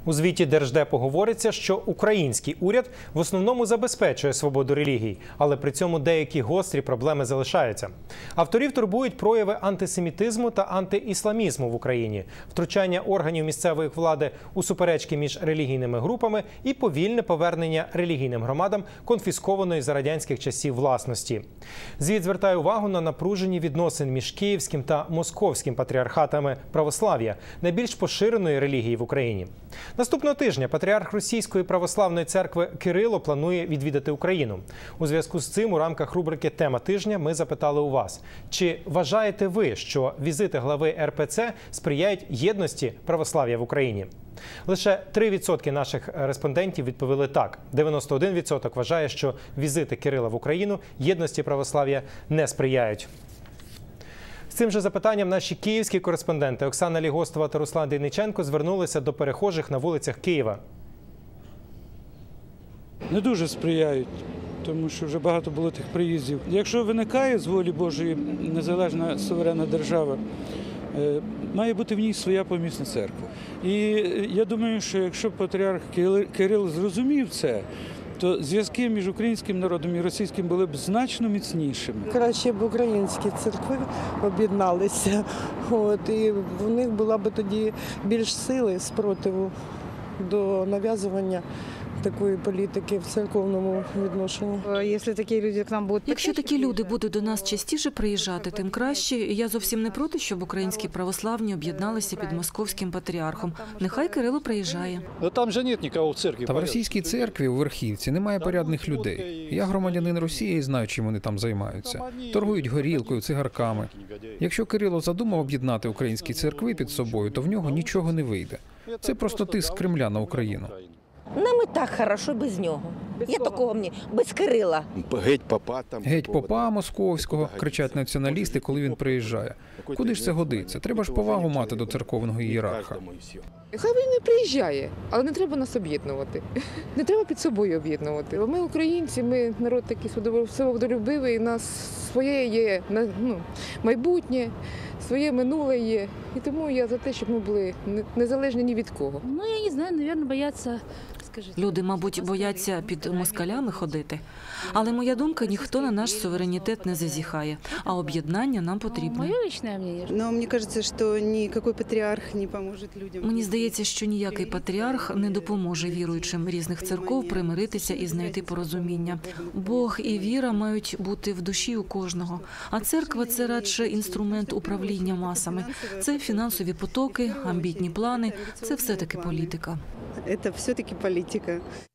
У звіті Держдепу говориться, що український уряд в основному забезпечує свободу релігій, але при цьому деякі гострі проблеми залишаються. Авторів турбують прояви антисемітизму та антиісламізму в Україні, втручання органів місцевої влади у суперечки між релігійними групами і повільне повернення релігійним громадам конфіскованої за радянських часів власності. Звіт звертає увагу на напружені відносини між Київським та Московським патріархатами православ'я, найбільш поширеної релігії в Україні. Наступного тижня патріарх Російської православної церкви Кирило планує відвідати Україну. У зв'язку з цим у рамках рубрики «Тема тижня» ми запитали у вас, чи вважаєте ви, що візити глави РПЦ сприяють єдності православ'я в Україні? Лише 3% наших респондентів відповіли так. 91% вважає, що візити Кирила в Україну єдності православ'я не сприяють. З цим же запитанням наші київські кореспонденти Оксана Лігостова та Руслан Дейниченко звернулися до перехожих на вулицях Києва. Не дуже сприяють, тому що вже багато було тих приїздів. Якщо виникає з волі Божої незалежна суверенна держава, має бути в ній своя помісна церква. І я думаю, що якщо патріарх Кирил зрозумів це, то зв'язки між українським народом і російським були б значно міцнішими. Краще б українські церкви об'єдналися, і в них була б тоді більш сили спротиву до нав'язування такої політики в церковному відношенні. Якщо такі люди будуть до нас частіше приїжджати, тим краще. Я зовсім не проти, щоб українські православні об'єдналися під московським патріархом. Нехай Кирило приїжджає. Та в російській церкві у Верхівці немає порядних людей. Я громадянин Росії і знаю, чим вони там займаються. Торгують горілкою, цигарками. Якщо Кирило задумав об'єднати українські церкви під собою, то в нього нічого не вийде. Це просто тиск Кремля на Україну. Нам і так хорошо без нього. Я такого мені, без Кирила. Геть попа московського, кричать націоналісти, коли він приїжджає. Куди ж це годиться? Треба ж повагу мати до церковного ієрарха. Хай він не приїжджає, але не треба нас об'єднувати. Не треба під собою об'єднувати. Ми українці, ми народ такий свободолюбивий, у нас своє є майбутнє, своє минуле є. І тому я за те, щоб ми були незалежні ні від кого. Я не знаю, мабуть, бояться. Люди, мабуть, бояться під москалями ходити. Але моя думка, ніхто на наш суверенітет не зазіхає. А об'єднання нам потрібне. Моє личне мнення. Мені здається, що ніякий патріарх не допоможе віруючим різних церков примиритися і знайти порозуміння. Бог і віра мають бути в душі у кожного. А церква – це радше інструмент управління масами. Це фінансові потоки, амбітні плани – це все-таки політика. Це все-таки політика.